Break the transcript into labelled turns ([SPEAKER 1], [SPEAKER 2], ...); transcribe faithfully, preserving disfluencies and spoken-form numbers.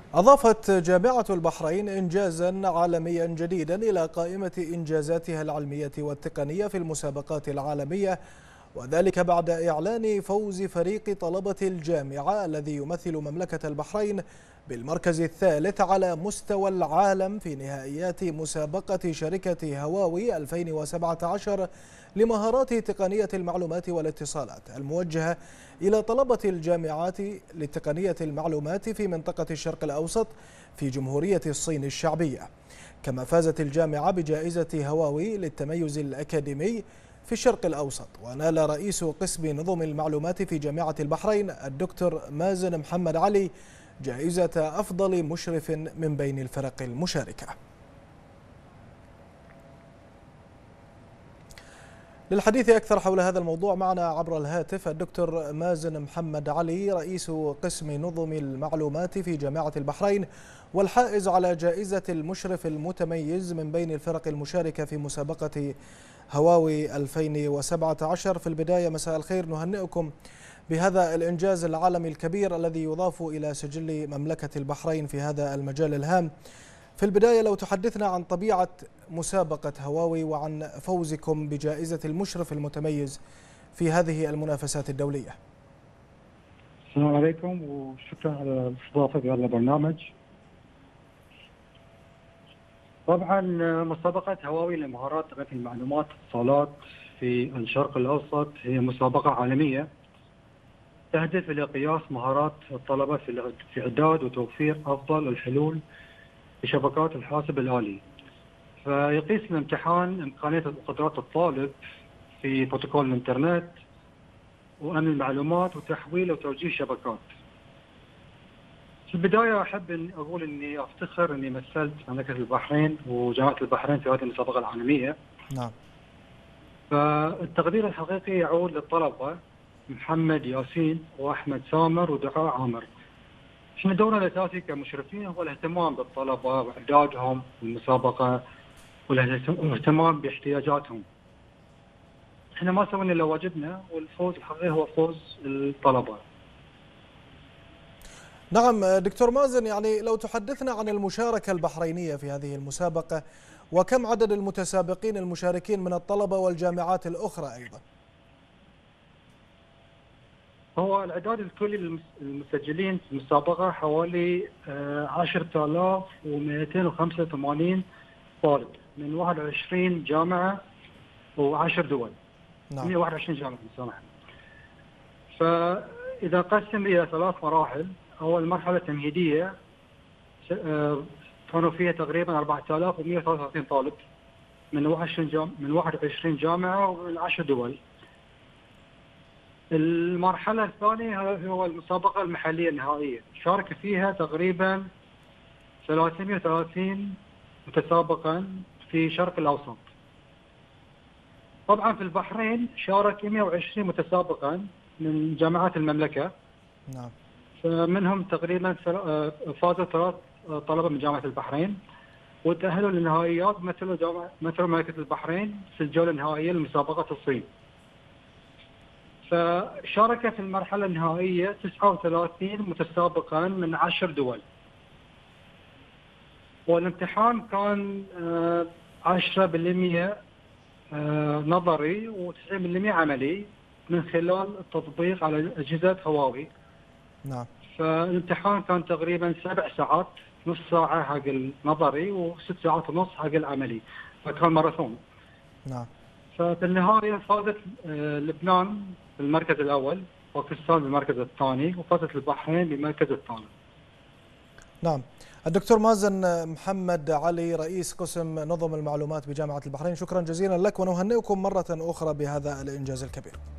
[SPEAKER 1] أضافت جامعة البحرين إنجازا عالميا جديدا إلى قائمة إنجازاتها العلمية والتقنية في المسابقات العالمية، وذلك بعد إعلان فوز فريق طلبة الجامعة الذي يمثل مملكة البحرين بالمركز الثالث على مستوى العالم في نهائيات مسابقة شركة هواوي ألفين وسبعة عشر لمهارات تقنية المعلومات والاتصالات الموجهة إلى طلبة الجامعات لتقنية المعلومات في منطقة الشرق الأوسط في جمهورية الصين الشعبية. كما فازت الجامعة بجائزة هواوي للتميز الأكاديمي في الشرق الأوسط. ونال رئيس قسم نظم المعلومات في جامعة البحرين الدكتور مازن محمد علي جائزة أفضل مشرف من بين الفرق المشاركة. للحديث أكثر حول هذا الموضوع معنا عبر الهاتف الدكتور مازن محمد علي رئيس قسم نظم المعلومات في جامعة البحرين والحائز على جائزة المشرف المتميز من بين الفرق المشاركة في مسابقة هواوي ألفين وسبعة عشر. في البداية مساء الخير، نهنئكم بهذا الإنجاز العالمي الكبير الذي يضاف إلى سجل مملكة البحرين في هذا المجال الهام. في البداية لو تحدثنا عن طبيعة مسابقة هواوي وعن فوزكم بجائزة المشرف المتميز في هذه المنافسات الدولية.
[SPEAKER 2] السلام عليكم وشكرا على الاستضافة بهذا البرنامج. طبعا مسابقة هواوي لمهارات تقنية المعلومات والاتصالات في الشرق الأوسط هي مسابقة عالمية تهدف إلى قياس مهارات الطلبة في إعداد وتوفير أفضل الحلول لشبكات الحاسب الآلي. فيقيس الامتحان إمكانية قدرات الطالب في بروتوكول الإنترنت وأمن المعلومات وتحويل وتوجيه شبكات. في البداية أحب أن أقول أني أفتخر أني مثلت مملكة البحرين وجامعة البحرين في هذه المسابقة العالمية.
[SPEAKER 1] نعم.
[SPEAKER 2] فالتقدير الحقيقي يعود للطلبة محمد ياسين وأحمد سامر ودعاء عامر. احنا دورنا الأساسي كمشرفين هو الاهتمام بالطلبة وإعدادهم للمسابقة والاهتمام باحتياجاتهم. احنا ما سوينا إلا واجبنا، والفوز الحقيقي هو فوز الطلبة.
[SPEAKER 1] نعم دكتور مازن، يعني لو تحدثنا عن المشاركة البحرينية في هذه المسابقة وكم عدد المتسابقين المشاركين من الطلبة والجامعات الأخرى أيضا؟
[SPEAKER 2] هو العداد الكلي للمسجلين في المسابقة حوالي عشرة آلاف ومئتين وخمسة وثمانين طالب من واحد وعشرين جامعة وعشر دول.
[SPEAKER 1] نعم.
[SPEAKER 2] مئة وواحد وعشرين جامعة مسامحة. فإذا قسم إلى ثلاث مراحل، أول مرحلة تمهيدية كانوا فيها تقريبا أربعة آلاف ومئة وثلاثة وثلاثين طالب من واحد وعشرين جامعة ومن عشر دول. المرحلة الثانية هو المسابقة المحلية النهائية، شارك فيها تقريبا ثلاثمئة وثلاثين متسابقا في شرق الأوسط. طبعا في البحرين شارك مئة وعشرين متسابقا من جامعات المملكة.
[SPEAKER 1] نعم.
[SPEAKER 2] فمنهم تقريبا فازوا ثلاث طلبة من جامعة البحرين وتأهلوا للنهائيات مثل جامعة مثل مملكة البحرين في الجولة النهائية لمسابقة الصين. فشارك في المرحلة النهائية تسعة وثلاثين متسابقا من عشر دول. والامتحان كان عشرة بالمئة نظري وتسعين بالمئة عملي من خلال التطبيق على أجهزة هواوي.
[SPEAKER 1] نعم.
[SPEAKER 2] فالامتحان كان تقريبا سبع ساعات، نص ساعة حق النظري وست ساعات ونص حق العملي، فكان ماراثون.
[SPEAKER 1] نعم.
[SPEAKER 2] ففي النهاية فازت لبنان بالمركز الأول، باكستان بالمركز الثاني، وفازت البحرين بالمركز الثالث.
[SPEAKER 1] نعم. الدكتور مازن محمد علي رئيس قسم نظم المعلومات بجامعة البحرين، شكرا جزيلا لك ونهنئكم مرة أخرى بهذا الإنجاز الكبير.